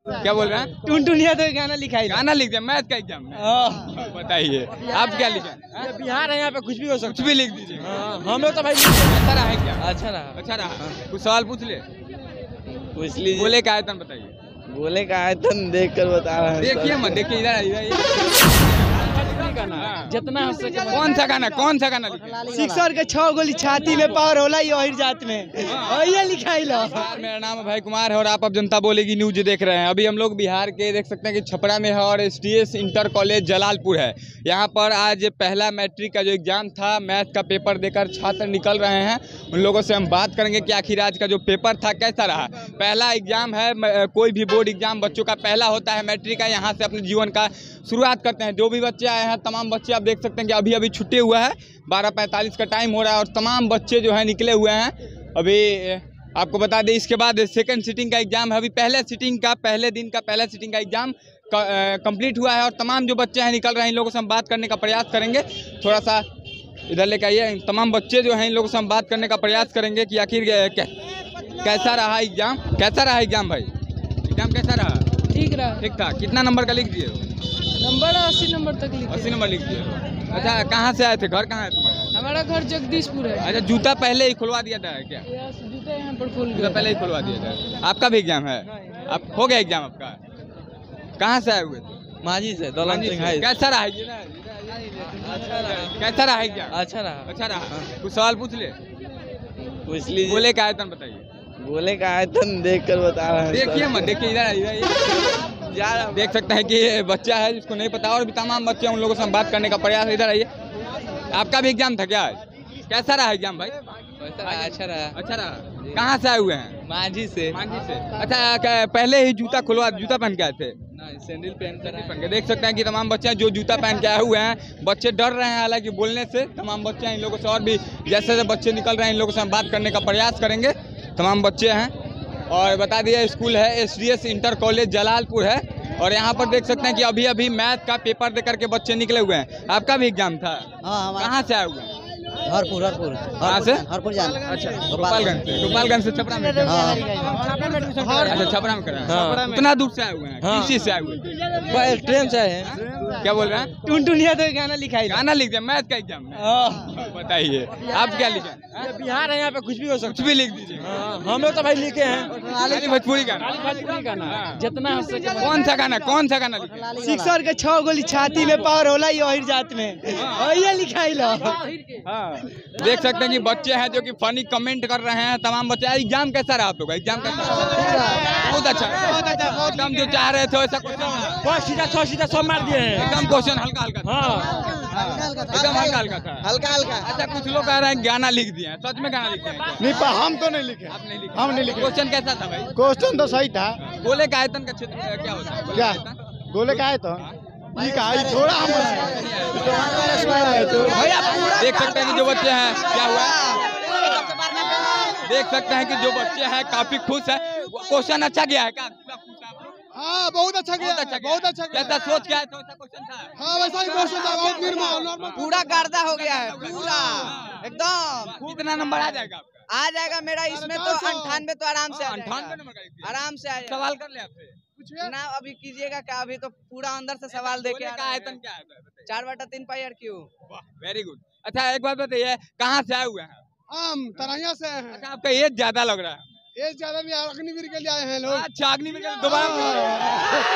क्या बोल रहे हैं? टुनटुनिया तो गाना लिखा है। गाना लिख दिया मैथ का एग्जाम में। बताइए आप क्या लिखे? बिहार है, यहाँ पे कुछ भी हो सकता कुछ भी लिख दीजिए। हम लोग तो भाई अच्छा रहा है क्या? अच्छा रहा। अच्छा रहा। कुछ सवाल पूछ ले। पूछ लीजिए। बोले का आयतन बताइए। बोले का आयतन देख कर बता रहा है। देखिए मत देखिए, इधर जितना हो सके। कौन सा गाना लिखा? सिक्सर के 6 गोली छाती में पावर होला ये और जात में ये लिखाई लो। मेरा नाम है भाई कुमार है और आप अब जनता बोलेगी न्यूज देख रहे हैं। अभी हम लोग बिहार के देख सकते हैं कि छपरा में है और एसटीएस इंटर कॉलेज जलालपुर है। यहाँ पर आज पहला मैट्रिक का जो एग्जाम था, मैथ का पेपर देकर छात्र निकल रहे हैं। उन लोगों से हम बात करेंगे कि आखिर आज का जो पेपर था कैसा रहा। पहला एग्जाम है, कोई भी बोर्ड एग्जाम बच्चों का पहला होता है मैट्रिक का। यहाँ से अपने जीवन का शुरुआत करते हैं। जो भी बच्चे आए हैं, तमाम बच्चे आप देख सकते हैं कि अभी अभी छुट्टे हुआ है। 12:45 का टाइम हो रहा है और तमाम बच्चे जो है निकले हुए हैं। अभी आपको बता दें इसके बाद सेकंड सिटिंग का एग्जाम है। अभी पहले दिन का पहला सिटिंग का एग्जाम कंप्लीट हुआ है और तमाम जो बच्चे हैं निकल रहे हैं। इन लोगों से हम बात करने का प्रयास करेंगे। थोड़ा सा इधर लेकर आइए। तमाम बच्चे जो हैं इन लोगों से हम बात करने का प्रयास करेंगे कि आखिर कैसा रहा एग्जाम। कैसा रहा एग्जाम भाई? एग्जाम कैसा रहा? ठीक रहा। ठीक था। कितना नंबर का लिख दिए? नंबर 80 नंबर तक लिखे। 80 नंबर लिख दिए। अच्छा, कहाँ से आए थे? घर कहाँ है तुम्हारा? हमारा घर जगदीशपुर है। अच्छा, जूता पहले ही खुलवा दिया था क्या? जूते यहाँ पर खोल जूता पहले ही खुलवा दिया था। आपका भी एग्जाम है? आप हो गया एग्जाम आपका? कहाँ से आए हुए थे? मांझी से दौलत सिंह हाई। कैसा रहा? कैसा रहा एग्जाम? अच्छा रहा। अच्छा रहा। कुछ सवाल पूछ ले। पूछ लीजिए। बोले का आयतन बताइए। बोले का आयतन देख कर बता रहा है। देखिए मत देखिए, इधर देख सकते हैं कि बच्चा है जिसको नहीं पता और भी तमाम बच्चे, उन लोगों से हम बात करने का प्रयास। इधर आइए। आपका भी एग्जाम था क्या आज? कैसा रहा एग्जाम भाई? अच्छा रहा। अच्छा रहा। कहाँ से आए हुए हैं? मांझी से। अच्छा, पहले ही जूता पहन के आए थे? सैंडल पहन के। देख सकते हैं कि तमाम बच्चे हैं जो जूता पहन के आए हुए हैं। बच्चे डर रहे हैं हालांकि बोलने से। तमाम बच्चे हैं, इन लोगों से और भी जैसे जैसे बच्चे निकल रहे हैं इन लोगों से हम बात करने का प्रयास करेंगे। तमाम बच्चे हैं और बता दिया स्कूल है एसटीएस इंटर कॉलेज जलालपुर है। और यहाँ पर देख सकते हैं कि अभी अभी मैथ का पेपर देकर के बच्चे निकले हुए हैं। आपका भी एग्जाम था? कहाँ से आए हुए हैं? हरपुर। कहाँ से? हरपुर जान। अच्छा, गोपालगंज से छपरा में। अच्छा, छपरा में करा। कितना दूर से आए हुए हैं? किस चीज से आए हुए हैं? ट्रेन से आए हैं। क्या बोल रहे हैं? टुनटुनिया तो गाना लिखा है। गाना लिख दिया मैथ का एग्जाम में। बताइए आप क्या लिखे? बिहार है, यहाँ पे कुछ भी हो सकता। कुछ भी लिख दीजिए। हम लोग तो भाई लिखे हैं भोजपुरी गाना। जितना हो सके। कौन सा गाना लिखे? सिक्सर के 6 गोली छाती में पावर होला ये और जात में ये लिखाई लो। देख सकते हैं कि बच्चे हैं जो कि फनी कमेंट कर रहे हैं। तमाम बच्चे। एग्जाम कैसा रहा आप लोग? एग्जाम कैसा? बहुत अच्छा। एकदम जो चाह रहे थे वैसा क्वेश्चन सीधा सब मार दिए हैं। एकदम क्वेश्चन हल्का हल्का था। एकदम हल्का हल्का था। हल्का। अच्छा, कुछ लोग कह रहे हैं गाना लिख दिए हैं। सच में गाना लिखे हैं? नहीं, हम तो नहीं लिखे। आप नहीं लिखे? हम नहीं लिखे। क्वेश्चन कैसा था भाई? क्वेश्चन तो सही था। गोले का आयतन का क्षेत्र क्या होता है? क्या गोले का है तो थोड़ा हम देख सकते हैं कि जो बच्चे हैं क्या हुआ। देख सकते हैं कि जो बच्चे हैं काफी खुश है। क्वेश्चन अच्छा गया है क्या? हाँ, बहुत अच्छा गया। बहुत अच्छा गया। जैसा सोच के आए थे वैसा क्वेश्चन था? हाँ, वैसा ही क्वेश्चन था। बहुत निर्मल पूरा गर्दा हो गया है पूरा एकदम। कितना नंबर आ जाएगा आपका? आ जाएगा मेरा इसमें तो 98 तो आराम से। 98 नंबर का आराम से आएगा। सवाल कर ले आपसे ना अभी कीजिएगा क्या? अभी तो पूरा अंदर से सवाल देके का आयतन क्या है? 4/3 पाई क्यों। Very good. अच्छा, एक बात बताइए, कहाँ से आए हुए हैं? हम तरैया से हैं। अच्छा, आपका एज ज्यादा लग रहा है। एज ज्यादा नहीं, अग्निवीर के लिए आए हैं लोग। अच्छा, अग्निवीर के लिए दोबारा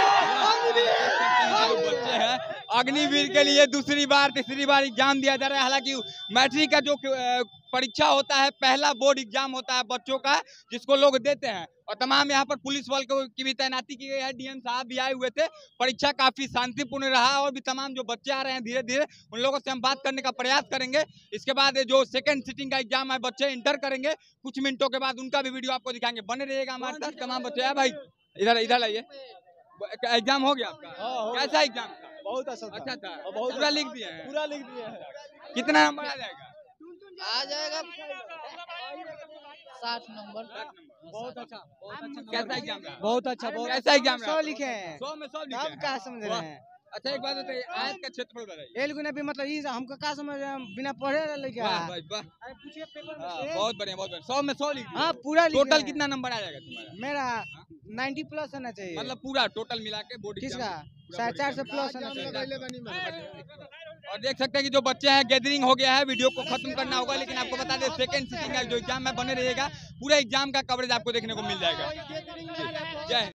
बच्चे हैं अग्निवीर के लिए दूसरी बार तीसरी बार एग्जाम दिया जा रहा है। हालांकि मैट्रिक का जो परीक्षा होता है, पहला बोर्ड एग्जाम होता है बच्चों का, जिसको लोग देते हैं। और तमाम यहाँ पर पुलिस बल की भी तैनाती की गई है। डीएम साहब भी आए हुए थे। परीक्षा काफी शांतिपूर्ण रहा और भी तमाम जो बच्चे आ रहे हैं धीरे धीरे उन लोगों से हम बात करने का प्रयास करेंगे। इसके बाद जो सेकंड सिटिंग का एग्जाम है बच्चे इंटर करेंगे कुछ मिनटों के बाद, उनका भी वीडियो आपको दिखाएंगे। बने रहिएगा हमारे साथ। तमाम बच्चे हैं भाई, इधर आइए। एग्जाम हो गया आपका? कैसा एग्जाम था? बहुत अच्छा था। पूरा लिख दिए हैं? पूरा लिख दिए हैं। कितना नंबर आ जाएगा? आ जाएगा 60 नंबर। बहुत अच्छा। कैसा एग्जाम रहा? बहुत अच्छा। कैसा एग्जाम रहा? 100 लिखे हैं। 100 में 100 लिखे आप हैं। क्या समझ रहे हैं? अच्छा एक बात बताइए, आज का क्षेत्रफल बताइए। एल गुना भी मतलब ये हमको का समझ बिना पढ़े लगे वाह भाई वाह, अरे पूछिए पेपर हाँ, में से। बहुत बढ़िया बहुत बढ़िया। 100 में 100 लिख दिए। हाँ पूरा लिख टोटल रहे हैं। कितना नंबर आ जाएगा तुम्हारा? मेरा 90 प्लस होना चाहिए। मतलब पूरा टोटल मिला के बोर्ड किसका? पूरा बोर्ड 450 एग्जाम। प्लस होना चाहिए। और देख सकते हैं कि जो बच्चे हैं गैदरिंग हो गया है, वीडियो को खत्म करना होगा, लेकिन आपको बता दें सेकंड सिटिंग का जो एग्जाम है बने रहेगा, पूरा एग्जाम का कवरेज आपको देखने को मिल जाएगा। जय हिंद।